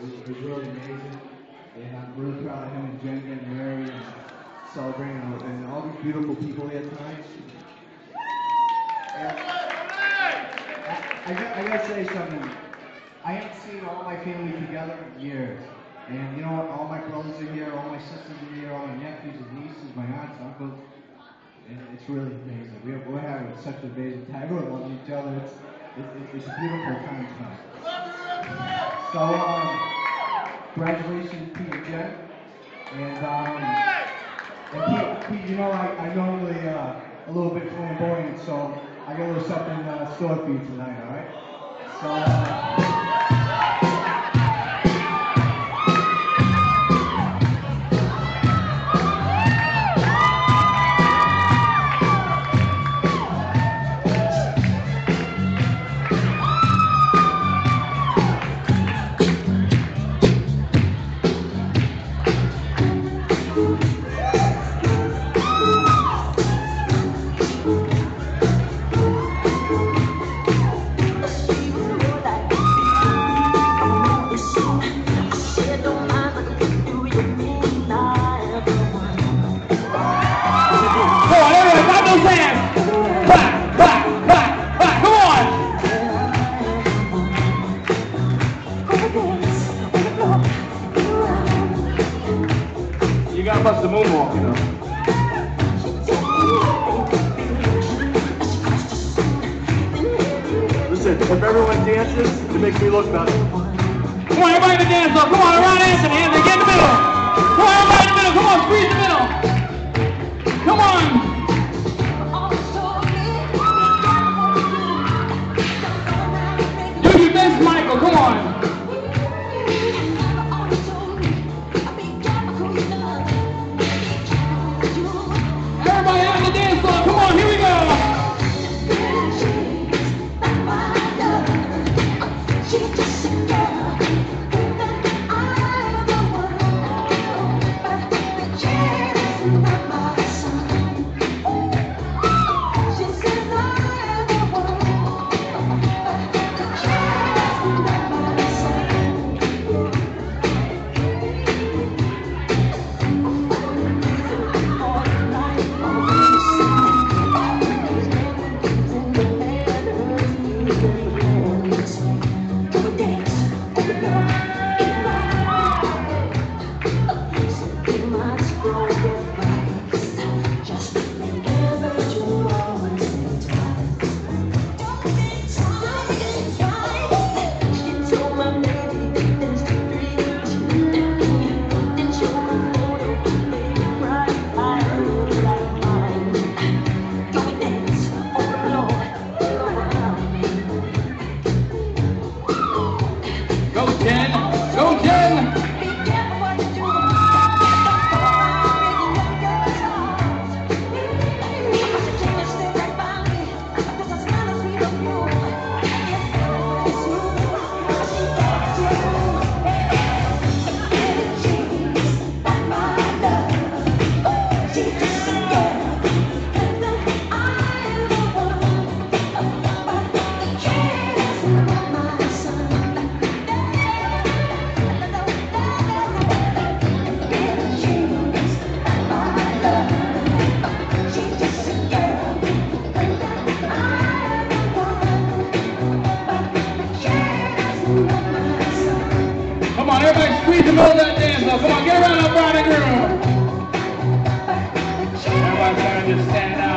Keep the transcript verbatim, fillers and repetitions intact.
was, was really amazing. And I'm really proud of him and Jen getting married and celebrating and all these beautiful people here tonight. And I, I, got, I gotta say something. I haven't seen all my family together in years. And you know what? All my brothers are here, all my sisters are here, all my nephews and nieces, my aunts, uncles. And it's really amazing. We're, we're having such an amazing time. Everyone loves each other. It's, it's, it's a beautiful time tonight. So, um, congratulations, Pete and Jenn. And, um, and Pete, Pete, you know, I, I normally uh, a little bit flamboyant, so I got a little something uh, stored for you tonight, all right? So, uh, you gotta bust the moonwalk, you know. Listen, if everyone dances, it makes me look better. Come on, everybody in the dance floor. Come on, around Anthony. Anthony, get in the middle. Come on, everybody in the middle. Come on, squeeze the middle. Come on. Do your best, Michael. Come on. Everybody squeeze the middle of that dance floor. Come on, get around that bride and groom. Everybody's trying to just stand out.